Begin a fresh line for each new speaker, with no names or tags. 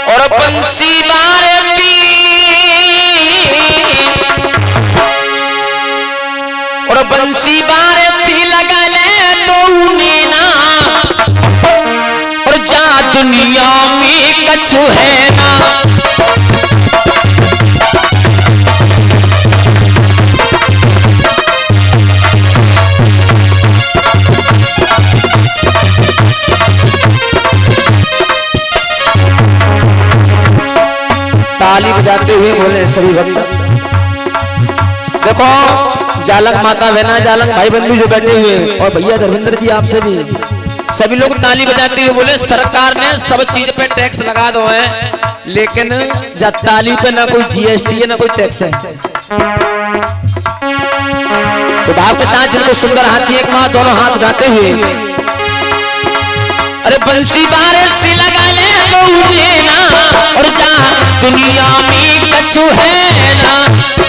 और बंसी बारे पी और बंसी बारे पी लगा ले तो ना और जा दुनिया में कछु है ना। ताली बजाते हुए बोले सभी भक्त। देखो जालक माता बहना जालक भाई बंधु जो बैठे हुए और भैया धर्मेंद्र जी आपसे भी सभी लोग ताली बजाते हुए बोले सरकार ने सब चीज पे टैक्स लगा दो है, लेकिन ताली पे ना कोई जीएसटी है ना कोई टैक्स है। तो भाव के साथ जिनको सुंदर हाथी एक माँ दोनों हाथ उठाते हुए अरे बंसी बारे से लगा ले तो ना और जा दुनिया में कछु है ना।